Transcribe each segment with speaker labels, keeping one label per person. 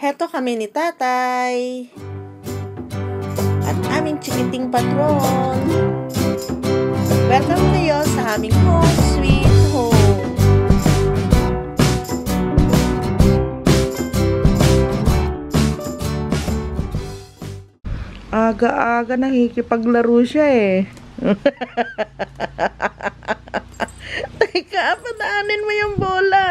Speaker 1: Heto kami ni tatay at aming chikiting patron. Welcome kayo sa aming home sweet home. Aga-aga nakikipaglaro siya eh. Teka, padaanin mo yung bola.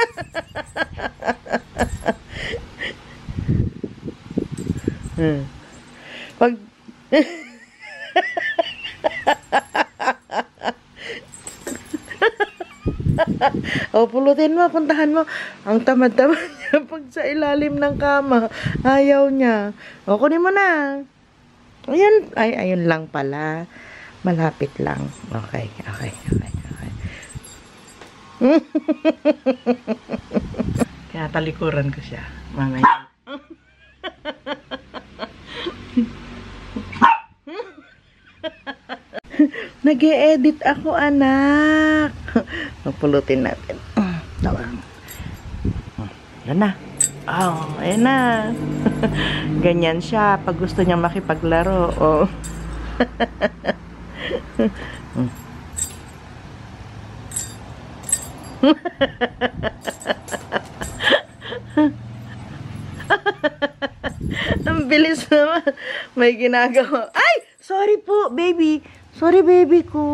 Speaker 1: Pag o, pulutin mo, puntahan mo. Ang tamad-tamad niya pag sa ilalim ng kama. Ayaw niya. O, kunin mo na. Ayan. Ay, ayun lang pala. Malapit lang. Okay. Kaya talikuran ko siya. Mamaya. Nag-e-edit ako, anak. Pulutin natin. Yan na. Oh, ayan na. Ganyan siya pag gusto niya makipaglaro. Oh. Ang bilis naman. May ginagawa. Ay! Sorry po, baby. Sorry, baby ko.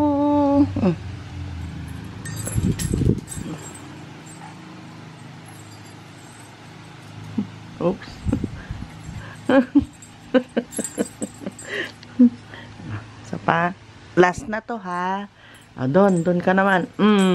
Speaker 1: Oops. So pa, last na to ha. Ah, doon ka naman.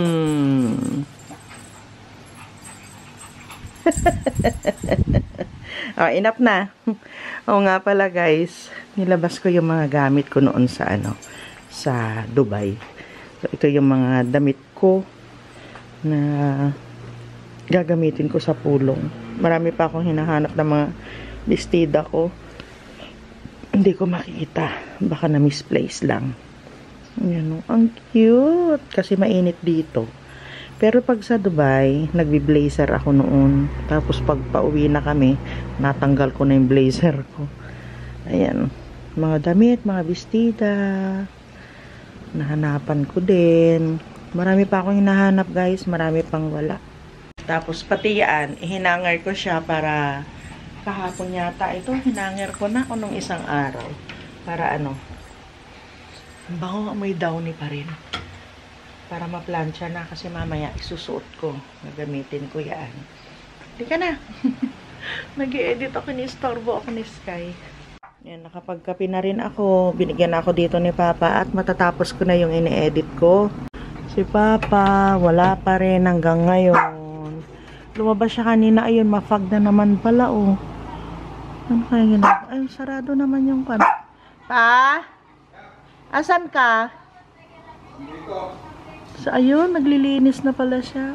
Speaker 1: Oh, enough na. Oo nga pala guys, nilabas ko yung mga gamit ko noon sa sa Dubai. So, ito yung mga damit ko na gagamitin ko sa pulong. Marami pa akong hinahanap ng mga bestida ko. Hindi ko makikita. Baka na-misplace lang. Ayan, ang cute. Kasi mainit dito. Pero pag sa Dubai, nagbi-blazer ako noon. Tapos pag pauwi na kami, natanggal ko na yung blazer ko. Ayan. Mga damit, mga bestida. Nahanapan ko din. Marami pa akong hinahanap guys. Marami pang wala. Tapos pati yan, hinanger ko siya para kahapon yata. Ito, hinanger ko na nung isang araw. Para bango, may downy pa rin. Para ma-plancha na kasi mamaya isusuot ko. Gagamitin ko yan. Hindi ka na. Nag-i-edit ako ni Storbo ako ni Sky. Yan, nakapagkape na rin ako. Binigyan ako dito ni Papa at matatapos ko na yung ini-edit ko. Si Papa, wala pa rin hanggang ngayon. Lumabas siya kanina. Ayun, mafag na naman pala, oh. Ano kaya ginagawa? Ay, sarado naman yung kan. Pa? Asan ka? Dito. So, ayun, naglilinis na pala siya.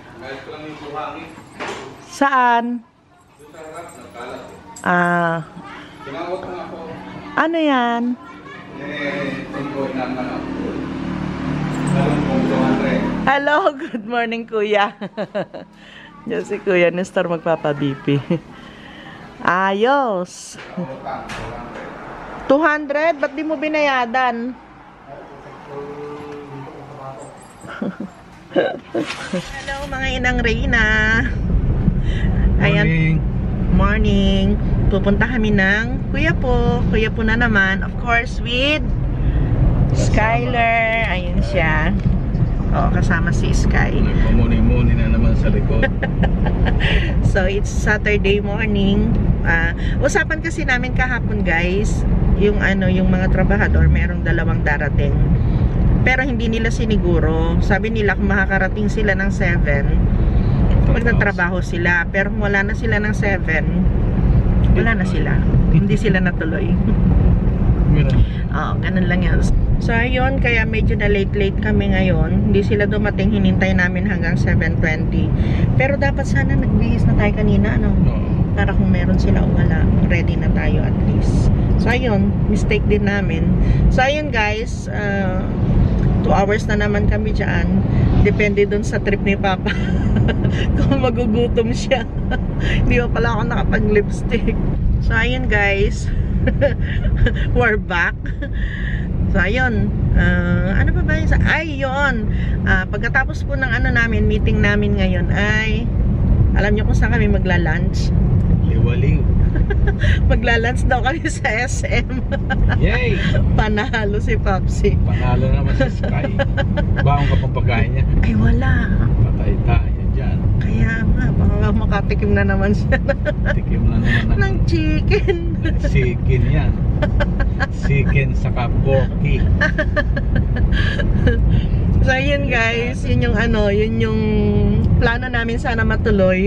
Speaker 1: Saan? Ah. Ano yan? Hello, good morning, kuya. Diyan si Kuya Nestor magpapa-BP. Ayos. 200? Ba't di mo binayadan? Hello mga inang Reyna. Ayan. Morning. Pupunta kami ng Kuya po na naman. Of course with Skyler. Ayun siya. Oo, kasama si Sky.
Speaker 2: Nagpamuni-muni na naman sa likod.
Speaker 1: So it's Saturday morning. Usapan kasi namin kahapon guys, yung mga trabahador, merong 2 darating. Pero hindi nila siniguro. Sabi nila kung makakarating sila ng 7, magtatrabaho sila. Pero kung wala na sila ng 7, wala na sila. Hindi sila natuloy. Oo, ganun lang yan. So, ayun, kaya medyo na late kami ngayon. Hindi sila dumating, hinintay namin hanggang 7:20. Pero dapat sana nagbihis na tayo kanina, para kung meron sila o wala, ready na tayo at least. So, ayun, mistake din namin. So, ayun guys, 2 hours na naman kami dyan. Depende dun sa trip ni Papa. Kung magugutom siya. Hindi pa pala ako nakapag-lipstick. So, ayun guys. We're back. So, ayun. Ano pa ba yun? Ay, yun. Pagkatapos po ng namin, meeting namin ngayon ay, alam nyo kung saan kami magla-lunch?
Speaker 2: Liwaling.
Speaker 1: Magla-lunch daw kami sa SM.
Speaker 2: Yay!
Speaker 1: Panalo si Popsi.
Speaker 2: Panalo naman sa Sky. Baong ka pang pagkain niya.
Speaker 1: Ay, wala.
Speaker 2: Patay tayo dyan.
Speaker 1: Kaya nga, baka makatikim na naman siya
Speaker 2: Tikim na naman
Speaker 1: ng chicken.
Speaker 2: Chicken yan. Chicken saka porky.
Speaker 1: So, yun guys, yun yung plano namin sana matuloy.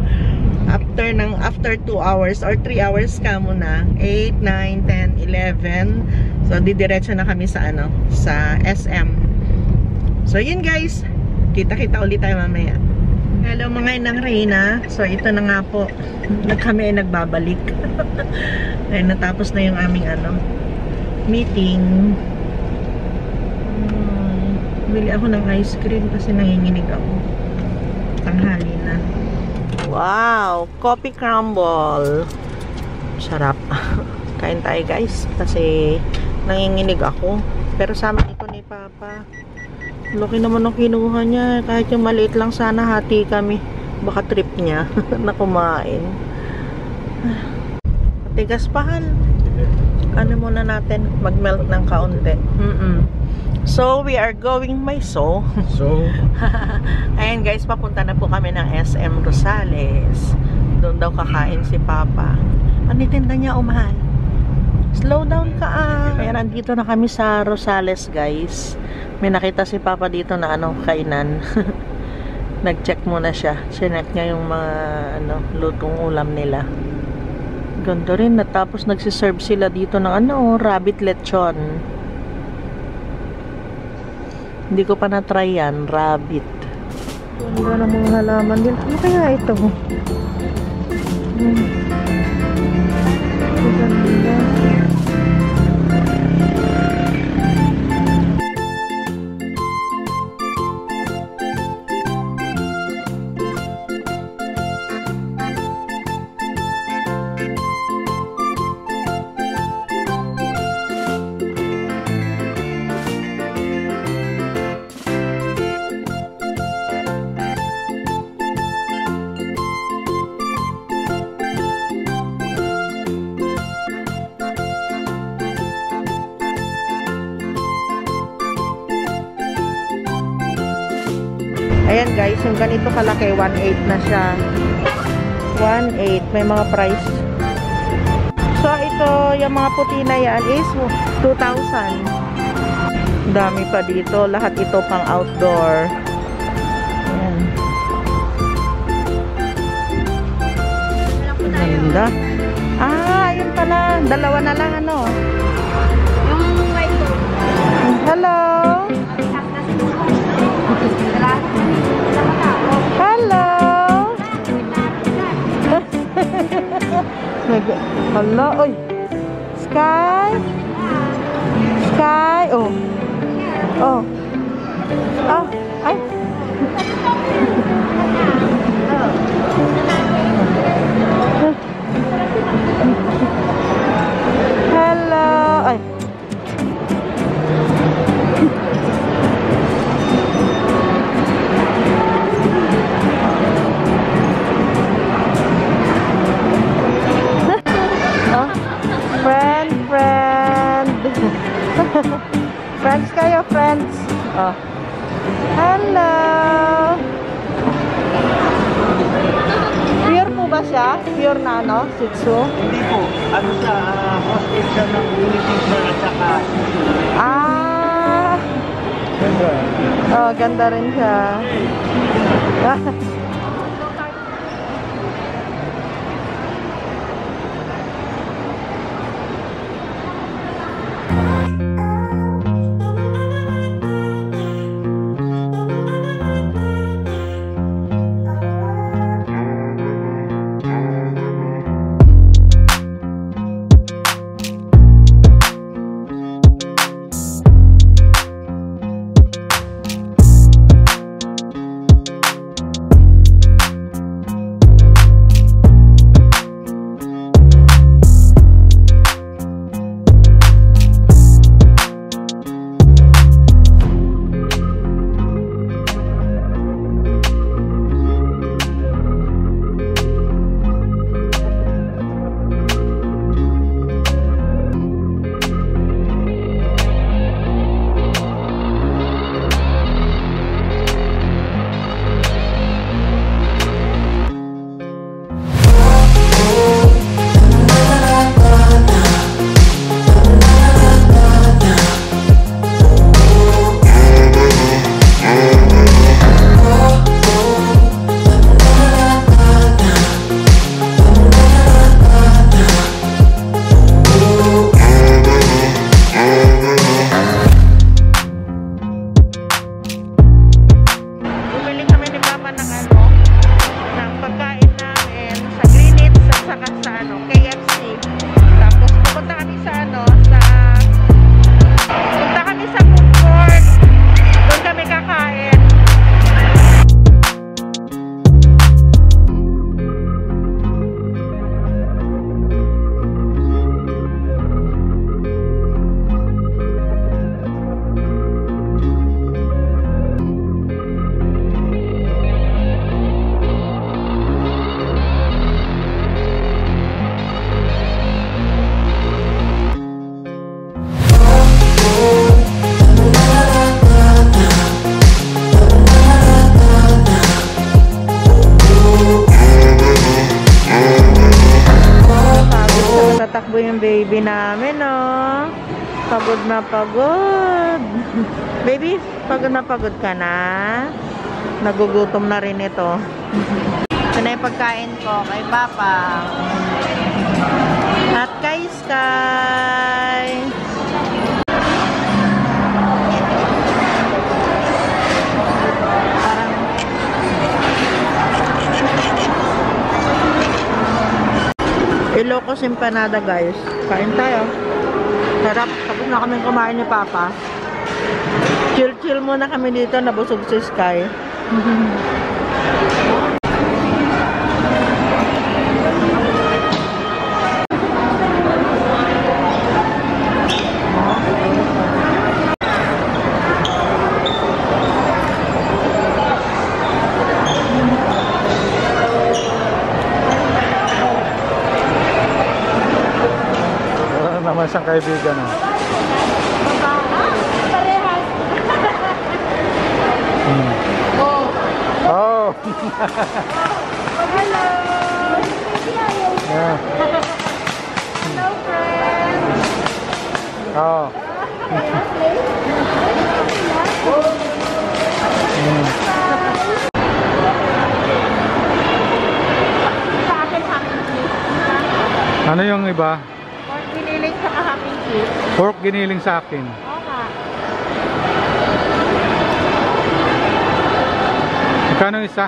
Speaker 1: After 2 hours or 3 hours ka muna, 8, 9, 10, 11. So, didiretso na kami sa sa SM. So, yun guys. Kita-kita ulit tayo mamaya. Hello mga inang Reyna. So, ito na nga po. Kami ay nagbabalik. Dahil natapos na yung aming meeting. Bili ako ng ice cream kasi nanginginig ako. Tanghali na. Wow! Coffee crumble. Sarap. Kain tayo guys. Kasi nanginginig ako. Pero sama ito ni Papa. Laki naman ang kinuha niya. Kahit yung maliit lang sana hati kami. Baka trip niya na kumain. Matigas pa hal. Ano muna natin? Mag-melt ng kaunti. So, we are going Maiso.
Speaker 2: So,
Speaker 1: Ayan guys, papunta na po kami ng SM Rosales. Doon daw kakain si Papa. Ano tinda niya, mahal? Slow down ka Kaya nandito na kami sa Rosales guys. May nakita si Papa dito na kainan. Nag-check muna siya. Chinek niya yung mga lutong ulam nila. Ganda rin. Tapos nagsiserve sila dito ng rabbit lechon. Hindi ko pa na-try yan. Rabbit. Ganda ng mga halaman din. Ano kaya ito? Ganda. Ayan guys, yung ganito kalaki, 1.8 na siya. 1.8, may mga price. So ito, yung mga puti na yan is 2,000. Dami pa dito, lahat ito pang outdoor. Ayan. Ganda. Ayun pala, dalawa na lang
Speaker 3: Yung white one.
Speaker 1: Hello. Hello. Hello. Oy. Sky. Sky. Oh. Oh. Oh. Ay. Hello. Ay. Friends kayo, friends. Oh. Hello. Pure po ba siya? Pure na Shih Tzu?
Speaker 4: Hindi po. Ano sa hostel siya ng Unity at saka
Speaker 1: Oh, ganda rin siya. sa ano, KFC. Tapos pupunta kami sa ano, punta kami sa food court. Doon kami kakain. Tatakbo yung baby namin, oh. Pagod na pagod. Baby, pagod na pagod ka na? Nagugutom na rin ito. Ito na yung pagkain ko kay Papa. At kay Sky. Ilocos empanada, guys. Kain tayo. Sarap. Tapos na kami kumain ni Papa. Chill-chill muna kami dito. Nabusog si Sky.
Speaker 2: Naman siyang kaibigan.
Speaker 3: Parehas.
Speaker 2: Oh!
Speaker 3: Hello.
Speaker 2: Yeah.
Speaker 3: Hello, friends.
Speaker 2: Oh.
Speaker 3: Sa akin, happy cheese.
Speaker 2: Ano yung iba?
Speaker 3: Pork giniling sa happy cheese.
Speaker 2: Pork giniling sa akin.
Speaker 3: Oo nga.
Speaker 2: Magkano isa?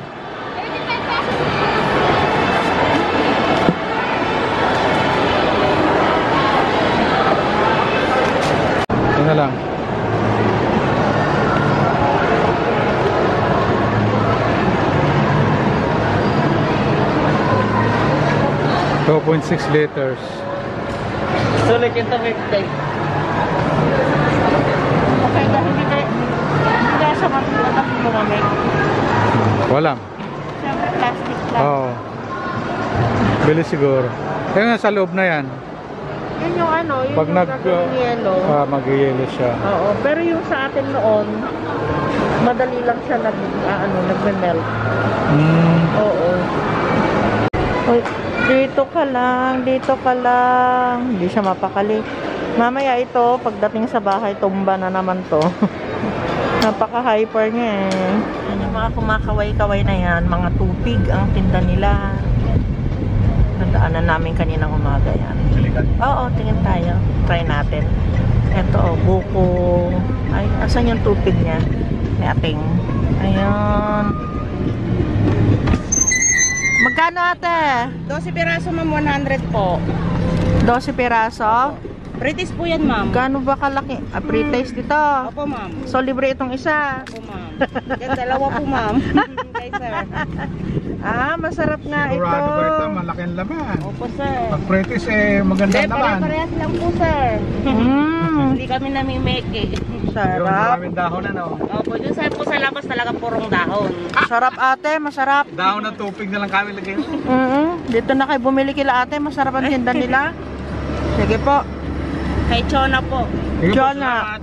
Speaker 2: Ito na lang. .6 liters.
Speaker 4: Sulit yung tawid tayo.
Speaker 3: Okay, dahil hindi kaya sa matulog lumamig.
Speaker 2: Walang.
Speaker 3: Siyempre, plastic lang.
Speaker 2: Oo. Bili siguro. Kaya nga sa loob na yan.
Speaker 1: Yun yung ano, yun
Speaker 2: Pag
Speaker 1: yung gagawing yelo.
Speaker 2: mag-yelo siya.
Speaker 1: Oo, pero yung sa atin noon, madali lang siya nagme-melt. Oo. Oy, dito ka lang, dito ka lang. Hindi siya mapakali. Mamaya ito, pagdating sa bahay, tumba na naman to. Napaka-hyper niya eh. Yan yung mga kumakaway-kaway na yan, mga tubig ang tinda nila. Nadaanan namin kaninang umaga yan. Oo, tingin tayo. Try natin. Ito, buko. Ay, asan yung tubig niya? May ating. Ayan. Magkano ate?
Speaker 3: 12 piraso, ma'am, 100 po.
Speaker 1: 12 piraso?
Speaker 3: British po yan, ma'am.
Speaker 1: Gaano ba kalaki? Pre-taste dito.
Speaker 3: Opo, ma'am.
Speaker 1: So, libre itong isa.
Speaker 3: Opo, ma'am. Yan, dalawa po, ma'am. Kay sir.
Speaker 1: Ah, masarap nga ito.
Speaker 2: Sigurado ko ito, malaking laman.
Speaker 3: Opo, sir.
Speaker 2: Pag pretis magandang laman.
Speaker 3: Parehas lang po, sir. Hindi kami namimeke.
Speaker 2: Yung
Speaker 1: Sarap.
Speaker 2: maraming dahon
Speaker 3: Opo, dun sir po sa labas talaga purong dahon.
Speaker 1: Sarap ate, masarap.
Speaker 2: Dahon ng tupig na lang kami lagay.
Speaker 1: Dito na kayo bumili kila ate, masarap ang tinda nila. Sige po.
Speaker 3: Kay Chona po.
Speaker 1: Chona.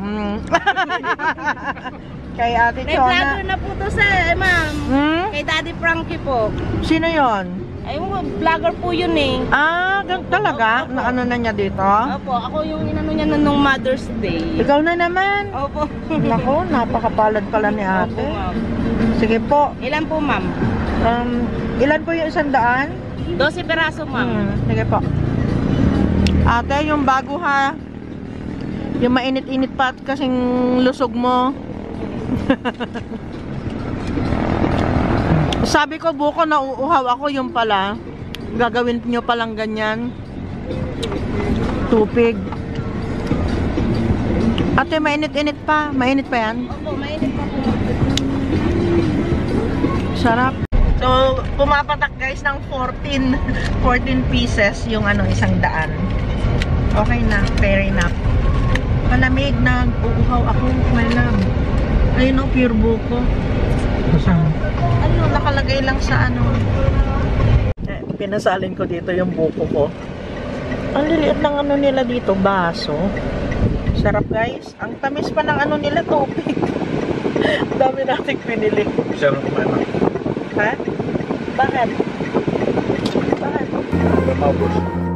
Speaker 1: Kay ate
Speaker 3: May
Speaker 1: Chona.
Speaker 3: vlogger na po to, sir, ma'am. Kay Daddy Frankie po.
Speaker 1: Sino yon?
Speaker 3: Ay, vlogger po yun eh.
Speaker 1: Ah, talaga?
Speaker 3: Opo.
Speaker 1: Na ano na niya dito?
Speaker 3: Opo, ako yung inano niya nung Mother's Day.
Speaker 1: Ikaw na naman.
Speaker 3: Opo.
Speaker 1: Nako, napakapalad pala ni
Speaker 3: Opo,
Speaker 1: ate.
Speaker 3: ma'am.
Speaker 1: Sige po.
Speaker 3: Ilan po, ma'am?
Speaker 1: Ilan po yung 100?
Speaker 3: 12 peraso, ma'am.
Speaker 1: Sige po. Ate, yung bago ha. Yung mainit-init pa at kasing lusog mo. Sabi ko buko na uuhaw ako, yung pala Gagawin nyo palang ganyan. Tupig. Ate, mainit-init pa. Mainit pa yan?
Speaker 3: Opo, mainit pa po.
Speaker 1: Sarap. So, pumapatak guys ng 14 pieces yung ano, 100. Okay na, fair enough. Malamig na, uuhaw ako, my love. Ayun o, pure buko. Ano, nakalagay lang sa ano. Pinasalin ko dito yung buko ko. Ang liliit ng ano nila dito, baso. Sarap guys. Ang tamis pa ng ano nila, tupig. Dami natin pinili.
Speaker 2: Sarap naman.
Speaker 1: Ha? Bakit? Bakit?
Speaker 2: Maubos.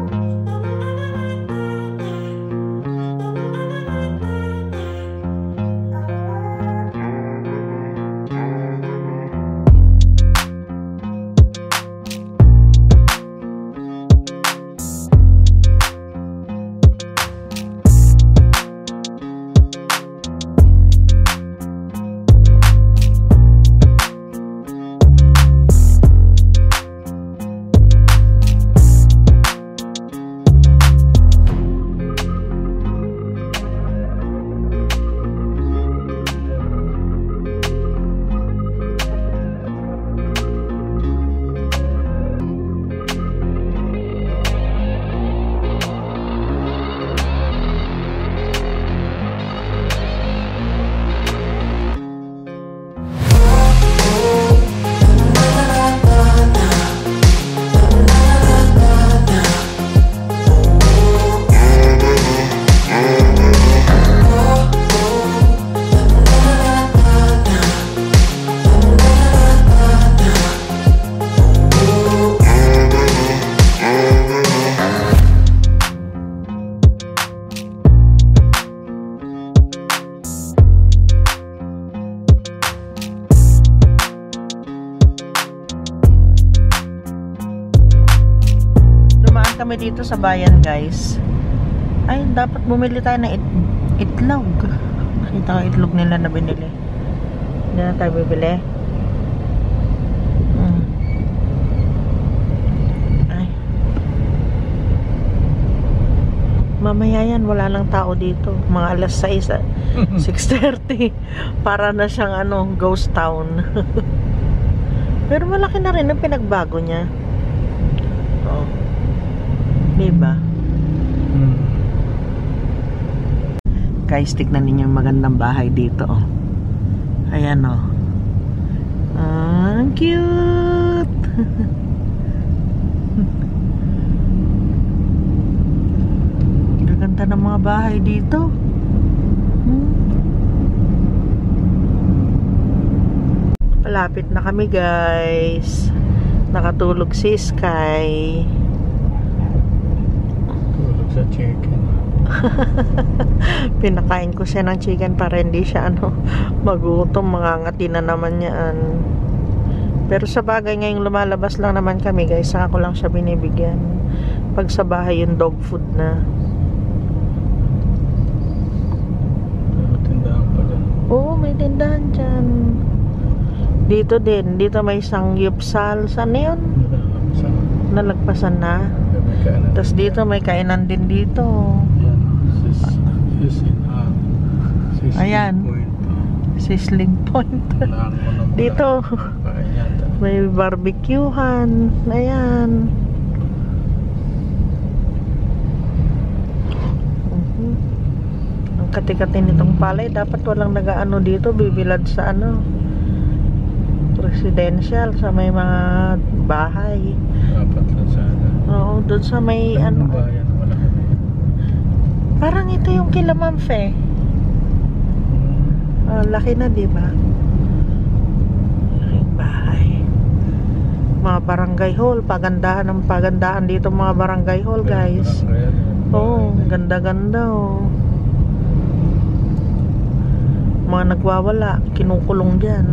Speaker 1: Kami dito sa bayan guys. Ay, dapat bumili tayo ng itlog. Nakita ko itlog nila na binili. Hindi na tayo bibili. Ay. Mamaya yan, wala lang tao dito. Mga alas 6, 6:30. Para na siyang ano, ghost town. Pero malaki na rin ang pinagbago niya. Oh. Diba? Guys, tignan ninyo yung magandang bahay dito. Oh. Ayan o. Oh. Ang cute! Gaganda ng mga bahay dito. Palapit na kami guys. Nakatulog si Sky.
Speaker 2: Sa chicken.
Speaker 1: Pinakain ko siya ng chicken para hindi siya ano, magutom, mangangati na naman yan. Pero sa bagay ngayong lumalabas lang naman kami guys, saka ko lang siya binibigyan. Pag sa bahay yung dog food na.
Speaker 2: Tindahan pa dyan.
Speaker 1: Oo, may tindahan dyan. Dito din, dito may sangyupsal. Saan yun? Nalagpasan na. Tapos dito may kainan din dito. Ayan. Sizzling Point. Dito may barbecuehan. Ayan. Ang kati-kati nitong palay. Dapat walang nagaano dito. Bibilad sa ano, residential, sa may mga bahay.
Speaker 2: Dapat lang sana.
Speaker 1: Oo, doon sa may ano. Parang ito yung kila Ma'am Fe. Laki na, di ba? Laking bahay. Mga barangay hall, pagandahan ng pagandahan dito mga barangay hall, guys. Oo, ganda-ganda oh. Mga nagwawala, kinukulong diyan.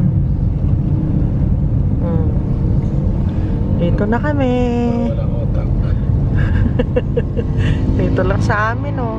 Speaker 1: Dito na kami.
Speaker 2: Walang otak.
Speaker 1: Dito lang sa amin oh.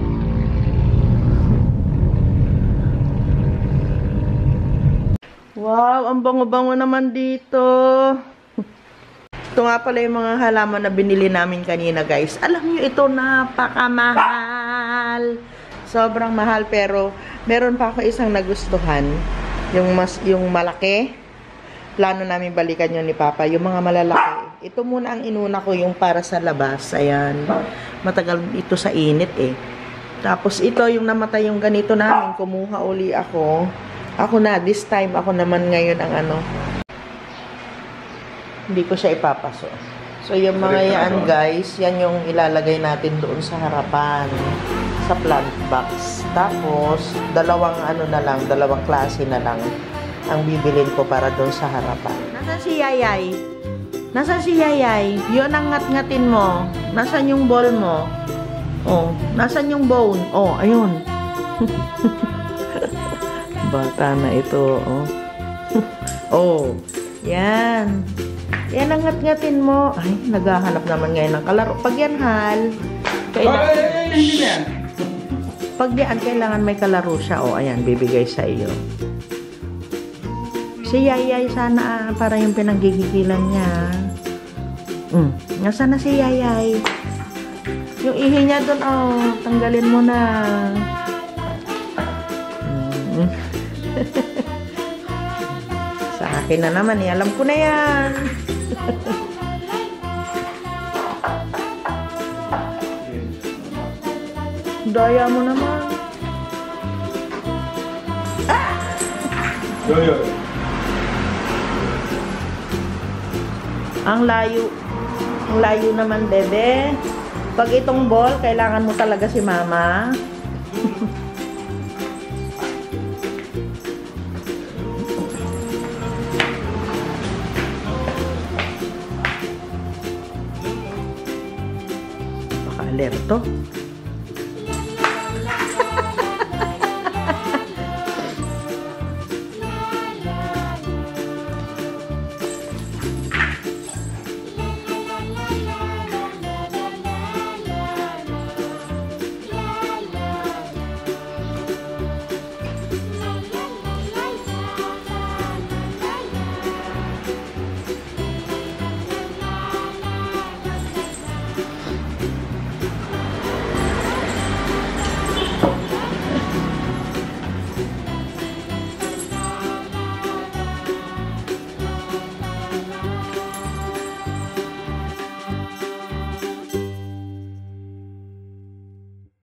Speaker 1: Wow, ang bango-bango naman dito. Ito nga pala yung mga halaman na binili namin kanina, guys. Alam nyo, ito napakamahal. Sobrang mahal, pero meron pa ako isang nagustuhan. Yung malaki. Plano namin balikan yun ni Papa. Yung mga malalaki. Ito muna ang inuna ko, yung para sa labas. Ayan. Matagal ito sa init eh. Tapos ito, yung namatay yung ganito namin. Kumuha uli ako. Ako na, this time, ako naman ngayon ang ano. Hindi ko siya ipapaso. So, yung mga yan, guys, yan yung ilalagay natin doon sa harapan. Sa plant box. Tapos, dalawang klase na lang ang bibilin ko para doon sa harapan. Nasaan si Yayay? Nasaan si Yayay? Yun ang ngat-ngatin mo. Nasaan yung ball mo? Oh, nasaan yung bone? Oh, ayun. Bata na ito, oh. Oh, yan. Yan ang ngat-ngatin mo. Ay, naghahanap naman ngayon ng kalaro. Pag yan, Hal, kailangan... Pag yan, kailangan may kalaro siya. O, ayan, bibigay sa iyo. Si Yayay sana, para yung pinanggigigilan niya. Nasaan na si Yayay? Yung ihi niya doon, oh, tanggalin mo na. Sa akin na naman, eh. Alam ko na yan. Daya mo naman.
Speaker 2: Yo.
Speaker 1: Ang layo. Ang layo naman, bebe. Pag itong ball, kailangan mo talaga si Mama. Baka alerto.